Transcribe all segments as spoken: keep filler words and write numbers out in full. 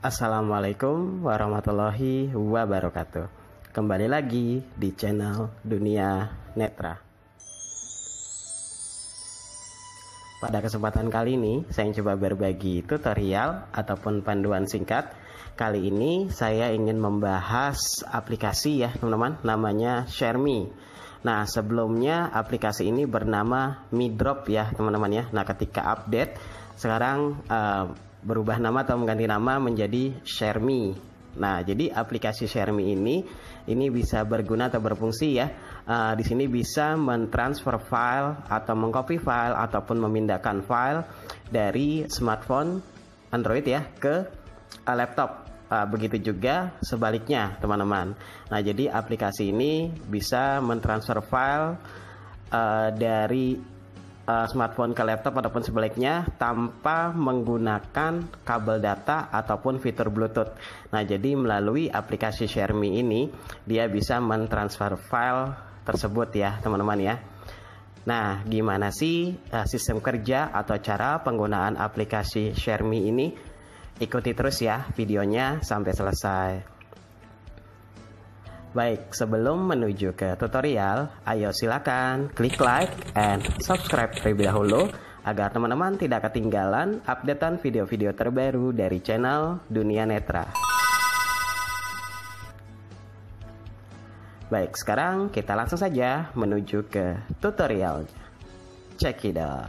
Assalamualaikum warahmatullahi wabarakatuh. Kembali lagi di channel Dunia Netra. Pada kesempatan kali ini saya coba berbagi tutorial ataupun panduan singkat. Kali ini saya ingin membahas aplikasi ya teman-teman, namanya ShareMe. Nah, sebelumnya aplikasi ini bernama MeDrop ya teman-teman ya. Nah, ketika update sekarang uh, berubah nama atau mengganti nama menjadi ShareMe. Nah, jadi aplikasi ShareMe ini ini bisa berguna atau berfungsi ya. Uh, di sini bisa mentransfer file atau mengcopy file ataupun memindahkan file dari smartphone Android ya ke uh, laptop. Uh, begitu juga sebaliknya teman-teman. Nah, jadi aplikasi ini bisa mentransfer file uh, dari Uh, smartphone ke laptop ataupun sebaliknya tanpa menggunakan kabel data ataupun fitur Bluetooth. Nah, jadi melalui aplikasi ShareMe ini dia bisa mentransfer file tersebut ya teman-teman ya. Nah, gimana sih uh, sistem kerja atau cara penggunaan aplikasi ShareMe ini? Ikuti terus ya videonya sampai selesai. Baik, sebelum menuju ke tutorial, ayo silakan klik like and subscribe terlebih dahulu agar teman-teman tidak ketinggalan updatean video-video terbaru dari channel Dunia Netra. Baik, sekarang kita langsung saja menuju ke tutorialnya. Check it out.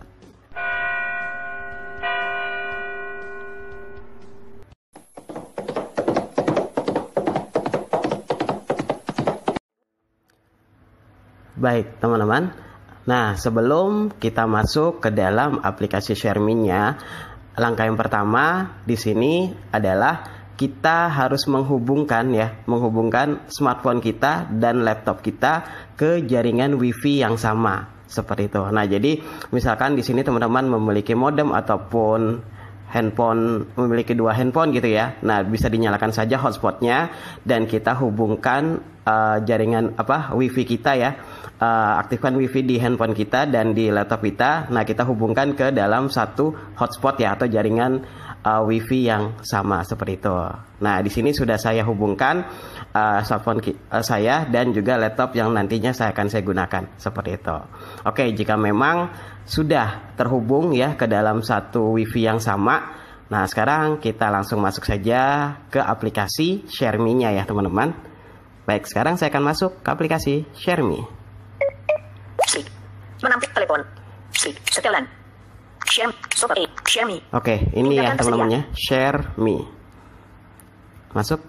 Baik teman-teman, nah sebelum kita masuk ke dalam aplikasi ShareMe-nya, langkah yang pertama di sini adalah kita harus menghubungkan ya, menghubungkan smartphone kita dan laptop kita ke jaringan WiFi yang sama seperti itu. Nah, jadi misalkan di sini teman-teman memiliki modem ataupun handphone, memiliki dua handphone gitu ya. Nah, bisa dinyalakan saja hotspotnya dan kita hubungkan uh, jaringan apa WiFi kita ya. Uh, aktifkan WiFi di handphone kita dan di laptop kita. Nah, kita hubungkan ke dalam satu hotspot ya atau jaringan uh, WiFi yang sama seperti itu. Nah, di sini sudah saya hubungkan uh, smartphone uh, saya dan juga laptop yang nantinya saya akan saya gunakan seperti itu. Oke, jika memang sudah terhubung ya ke dalam satu WiFi yang sama. Nah, sekarang kita langsung masuk saja ke aplikasi ShareMe-nya ya teman-teman. Baik, sekarang saya akan masuk ke aplikasi ShareMe. Menampik telepon. Setelan. Share, sobat, ShareMe. Oke, ini ya teman-teman ya, ShareMe. Masuk.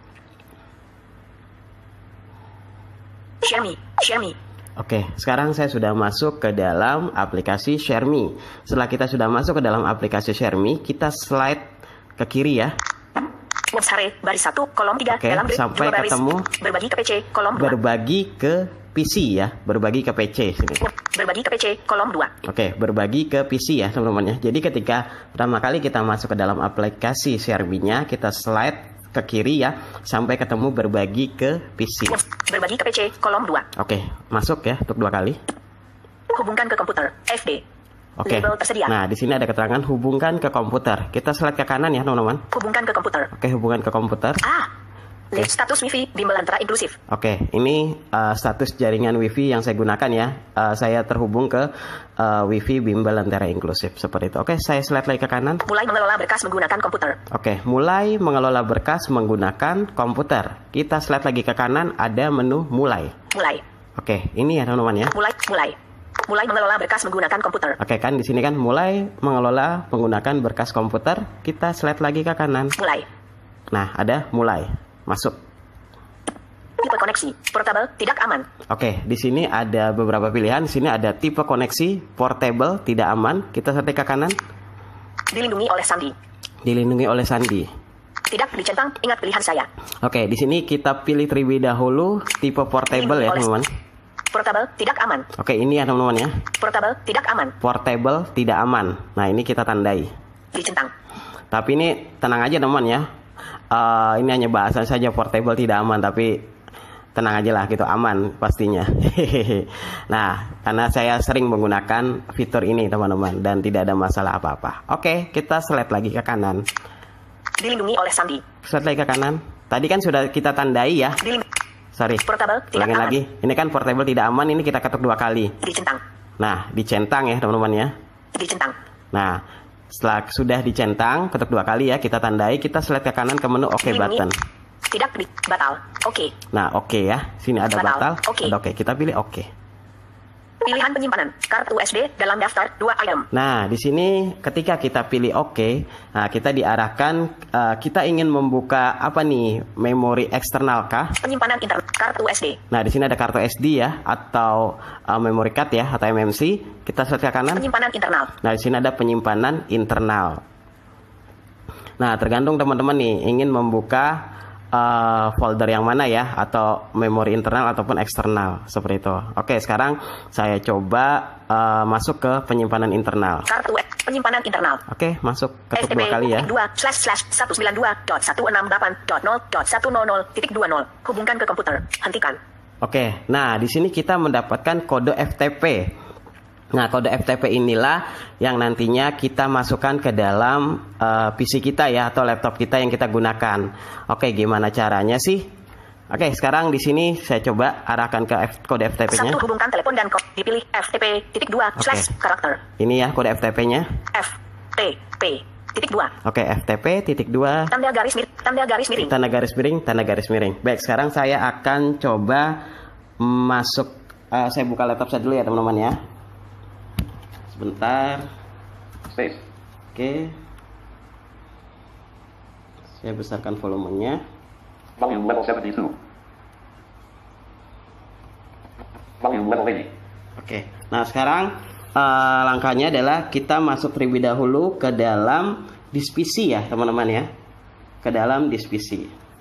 ShareMe, ShareMe. Oke, sekarang saya sudah masuk ke dalam aplikasi ShareMe. Setelah kita sudah masuk ke dalam aplikasi ShareMe, kita slide ke kiri ya. Web sare, baris satu, kolom tiga, Oke, dalam sampai dua baris. ketemu Berbagi ke P C, kolom dua. Berbagi ke P C ya, berbagi ke P C sini. Berbagi ke P C, kolom dua. Oke, berbagi ke P C ya teman-teman ya. Jadi ketika pertama kali kita masuk ke dalam aplikasi ShareMe-nya, kita slide ke kiri ya sampai ketemu berbagi ke P C. Berbagi ke P C, kolom dua. Oke, masuk ya untuk dua kali. Hubungkan ke komputer, F D. Oke. Label tersedia. Nah, di sini ada keterangan hubungkan ke komputer. Kita slide ke kanan ya teman-teman. Hubungkan ke komputer. Oke, hubungan ke komputer. Ah. Okay. Status WiFi bimbel antara inklusif. Oke, ini uh, status jaringan WiFi yang saya gunakan ya. Uh, saya terhubung ke uh, WiFi bimbel antara inklusif seperti itu. Oke, saya slide lagi ke kanan. Mulai mengelola berkas menggunakan komputer. Oke, mulai mengelola berkas menggunakan komputer. Kita slide lagi ke kanan, ada menu mulai. Mulai. Oke, ini ya teman-teman ya. Mulai, mulai. Mulai mengelola berkas menggunakan komputer. Oke, kan di sini kan mulai mengelola menggunakan berkas komputer. Kita slide lagi ke kanan. Mulai. Nah, ada mulai. Masuk. Tipe koneksi portable tidak aman. Oke, di sini ada beberapa pilihan. Di sini ada tipe koneksi portable tidak aman. Kita slide ke kanan. Dilindungi oleh sandi. Dilindungi oleh sandi. Tidak dicentang, ingat pilihan saya. Oke, di sini kita pilih terlebih dahulu tipe portable ya, teman-teman. Portable tidak aman. Oke, ini ya teman-teman ya. Portable tidak aman. Portable tidak aman. Nah, ini kita tandai. Dicentang. Tapi ini tenang aja teman ya. Uh, ini hanya bahasa saja, portable tidak aman, tapi tenang aja lah gitu, aman pastinya. Nah, karena saya sering menggunakan fitur ini teman-teman dan tidak ada masalah apa-apa. Oke, kita slide lagi ke kanan. Dilindungi oleh sandi. Slide lagi ke kanan. Tadi kan sudah kita tandai ya. Dilim Sorry. portable tidak Ulangin aman. lagi. Ini kan portable tidak aman. Ini kita ketuk dua kali. Dicentang. Nah, dicentang ya teman-teman ya. Dicentang. Nah, setelah sudah dicentang, ketuk dua kali ya, kita tandai, kita slide ke kanan ke menu OK Dilindungi. button. Tidak di batal. Oke. Nah, oke ya. Sini ada Batal. batal, Oke. ada oke. Kita pilih oke. Pilihan penyimpanan kartu S D dalam daftar dua item. Nah, di sini ketika kita pilih oke, nah kita diarahkan eh, kita ingin membuka apa nih? Memori eksternal kah? Penyimpanan internet kartu S D. Nah, di sini ada kartu S D ya atau eh, memory card ya atau M M C. Kita slide ke kanan. Penyimpanan internal. Nah, di sini ada penyimpanan internal. Nah, tergantung teman-teman nih ingin membuka uh, folder yang mana ya, atau memori internal ataupun eksternal seperti itu. Oke, sekarang saya coba uh, masuk ke penyimpanan internal. Kartu S penyimpanan internal. Oke, masuk S ketuk T P dua kali ya. dua slash slash satu sembilan dua dot satu enam delapan dot nol dot satu nol nol titik dua nol. Hubungkan ke komputer. Hentikan. Oke, nah di sini kita mendapatkan kode F T P. Nah, kode F T P inilah yang nantinya kita masukkan ke dalam uh, P C kita ya atau laptop kita yang kita gunakan. Oke, gimana caranya sih? Oke, sekarang di sini saya coba arahkan ke F, kode F T P-nya. Satu hubungkan telepon dan kode. Dipilih F T P titik dua slash karakter. Ini ya kode F T P-nya. F T P titik dua. Oke, F T P titik dua. Tanda garis miring. Tanda garis miring. Tanda garis miring, tanda garis miring. Baik, sekarang saya akan coba masuk. Uh, saya buka laptop saya dulu ya teman-teman ya. Sebentar. Space. Oke. Saya besarkan volumenya. Volume level seventy-two. Volume level eighty. Oke. Nah, sekarang uh, langkahnya adalah kita masuk terlebih dahulu ke dalam disk P C ya, teman-teman ya. Ke dalam disk P C.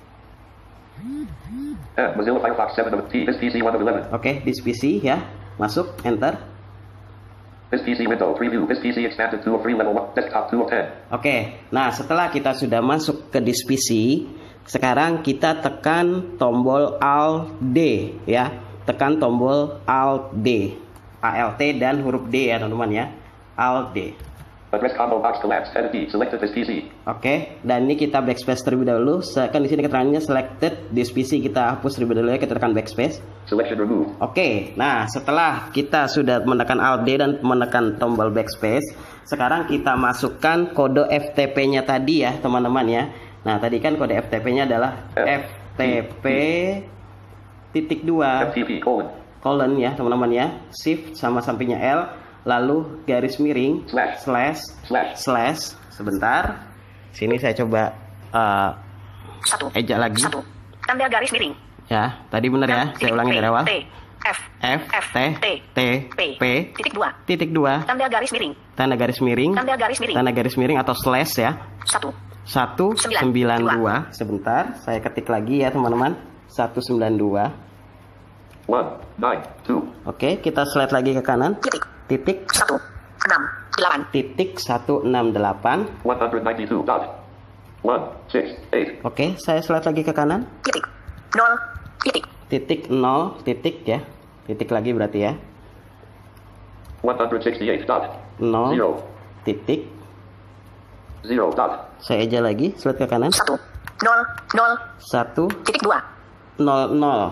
Uh, Mozilla Firefox seven of T. This P C one of eleven. Oke, disk P C ya. Masuk, enter. This P C window preview. This P C expanded to a free level one. Desktop two of ten. Oke, nah setelah kita sudah masuk ke disk P C, sekarang kita tekan tombol Alt D ya, tekan tombol Alt D, Alt dan huruf D ya teman-teman ya, Alt D. Address combo box collapsed. Edit D. Selected this P C. Oke, dan ini kita backspace terlebih dahulu. Kan di sini keterangannya selected disk P C, kita hapus terlebih dahulu ya, kita tekan backspace. Selection remove. Oke, nah setelah kita sudah menekan Alt D dan menekan tombol backspace, sekarang kita masukkan kode F T P-nya tadi ya teman-teman ya. Nah tadi kan kode F T P-nya adalah F T P titik dua F T P colon. colon ya teman-teman ya, shift sama sampingnya L, lalu garis miring Slash. slash Slash. slash. Sebentar, sini saya coba uh, Satu. ejak lagi Satu. Tanda garis miring. ya. Tadi benar ya, saya ulangi dari awal. T F F T T P titik dua. titik dua Tanda garis miring. tanda garis miring Tanda garis miring. tanda garis miring atau slash ya, Satu. satu sembilan dua. Sebentar, saya ketik lagi ya teman-teman, satu sembilan dua. One nine two. Oke, kita slide lagi ke kanan, Titik. titik Satu. Enam. Delapan. titik satu enam delapan. One hundred ninety-two dot. One six eight. Oke, saya slide lagi ke kanan, Titik. Nol. Titik. titik nol titik ya, titik lagi berarti ya, One hundred sixty-eight dot. nol Zero. titik. Zero dot. Saya eja lagi, slide ke kanan, Satu. Nol. Nol. satu Titik dua. nol nol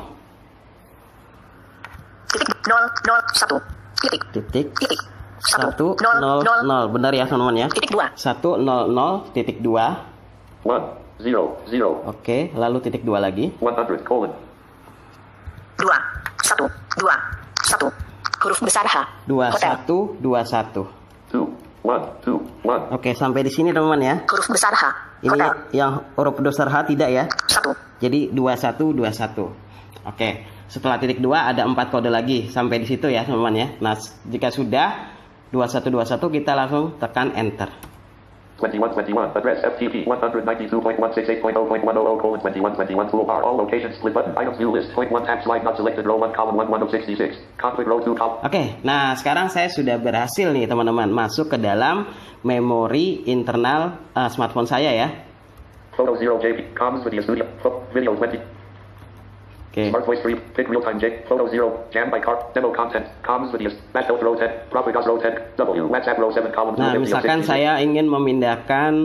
Titik. Nol. Nol. Satu. Titik. titik Titik. satu Nol. nol Nol. nol. Benar ya teman-teman ya, Titik dua. satu nol nol titik dua. One zero zero. Oke, lalu titik dua lagi. One hundred colon. Dua. Satu. Dua. Satu. Huruf besar H. Dua Hotel. satu dua satu. Two one two one. Oke, sampai di sini teman-teman ya. Huruf besar H. Ini Hotel. yang huruf besar H tidak ya. Satu. Jadi dua satu dua satu. Oke, setelah titik dua ada empat kode lagi sampai di situ ya teman-teman ya. Nah, jika sudah dua satu dua satu kita langsung tekan enter. Twenty-one twenty-one. Address F T P one hundred ninety-two dot one sixty-eight dot zero dot one hundred colon twenty-one twenty-one toolbar. All locations split button. Items view list. Point one tab slide not selected. Row one column one one of sixty-six. Config row two column. Oke, nah sekarang saya sudah berhasil nih teman-teman masuk ke dalam memori internal uh, smartphone saya ya. Photo zero J P. Comms video studio. Pho- Video twenty. Oke. Smart voice three. Pick real time J. Photo zero. Jam by car. Demo content. Comms videos. Match row ten. Profit row ten. W. WhatsApp row seven column two. Nah, Video misalkan sixty-six. saya ingin memindahkan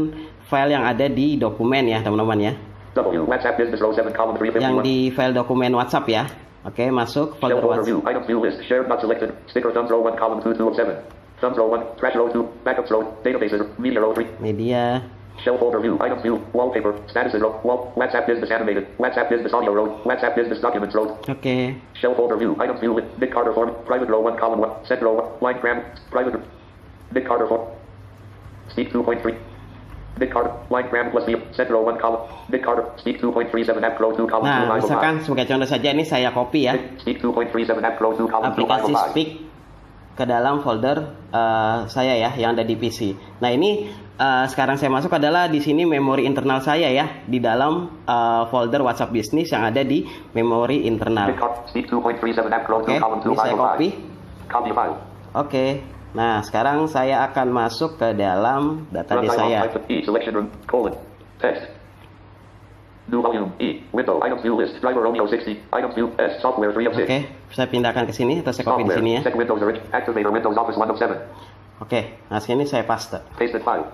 file yang ada di dokumen ya teman-teman ya. W WhatsApp business row seven column three Yang fifty-one. di file dokumen WhatsApp ya. Oke, masuk folder Shell WhatsApp. overview. Items view list. Shared not selected. Sticker thumbs row one column two two of seven. Thumbs row one. Trash row two. Backups row. Databases. Media row three. Media. Shell folder view. Items view. Wallpaper. Statuses row. Wall. WhatsApp business animated. WhatsApp business audio row. WhatsApp business documents row. Oke. Shell folder view. Items view with Nick Carter form. Private row one column one. Set row one. Line gram. Private. Nick Carter form. Speak two point three. Nick Carter. Line gram plus view. Set row one column. Nick Carter. Speak two point three seven app row two column two Nah, five oh misalkan five. sebagai contoh saja ini saya copy ya. Speak two point three seven app row two column two five Aplikasi oh five. Speak ke dalam folder uh, saya ya yang ada di P C. Nah ini uh, sekarang saya masuk adalah di sini memori internal saya ya di dalam uh, folder WhatsApp Business yang ada di memori internal. Nick Carter. Speak two point three seven app row Oke, two column two ini saya five oh copy. five. Copy file. Oke. Nah sekarang saya akan masuk ke dalam database Runtime saya. on type E. Selection room. Colon. Text. New volume. E. Window. Items view list. Driver Romeo sixty. Items view S. Software three of six. Oke, saya pindahkan ke sini atau saya copy di Software. sini ya. Check Windows Orange. Activator Windows Office one of seven. Oke, nah sini saya paste. Pasted file.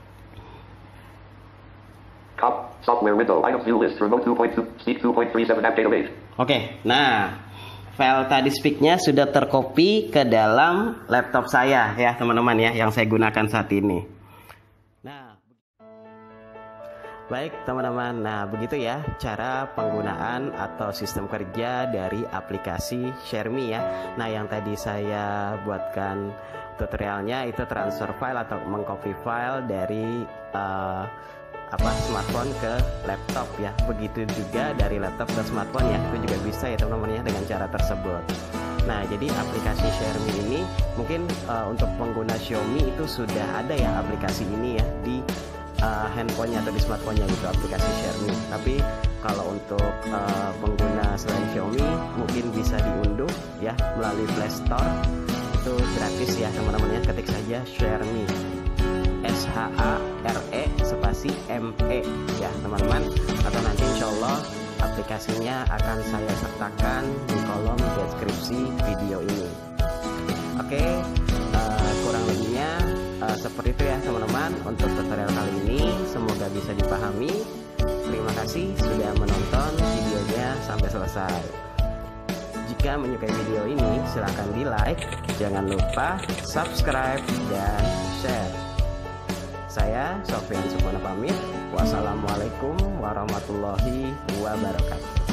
Cop. Software window. Items view list. Remote two point two. Speak two point three seven app database. Oke, nah file tadi speaknya sudah tercopy ke dalam laptop saya ya teman-teman ya yang saya gunakan saat ini. Nah, baik teman-teman, nah begitu ya cara penggunaan atau sistem kerja dari aplikasi ShareMe ya. Nah yang tadi saya buatkan tutorialnya itu transfer file atau mengcopy file dari uh, apa smartphone ke laptop ya. Begitu juga dari laptop ke smartphone ya, itu juga bisa ya teman-teman ya dengan cara tersebut. Nah jadi aplikasi ShareMe ini mungkin uh, untuk pengguna Xiaomi itu sudah ada ya aplikasi ini ya di uh, handphonenya atau di smartphone-nya itu aplikasi ShareMe. Tapi kalau untuk uh, pengguna selain Xiaomi mungkin bisa diunduh ya melalui Play Store, itu gratis ya teman-teman ya, ketik saja ShareMe. S H A R E spasi M E ya teman-teman, atau nanti insya Allah aplikasinya akan saya sertakan di kolom deskripsi video ini. Oke, uh, kurang lebihnya uh, seperti itu ya teman-teman untuk tutorial kali ini, semoga bisa dipahami. Terima kasih sudah menonton videonya sampai selesai. Jika menyukai video ini silahkan di like, jangan lupa subscribe dan share. Saya Sofyan Sukmana pamit. Wassalamualaikum warahmatullahi wabarakatuh.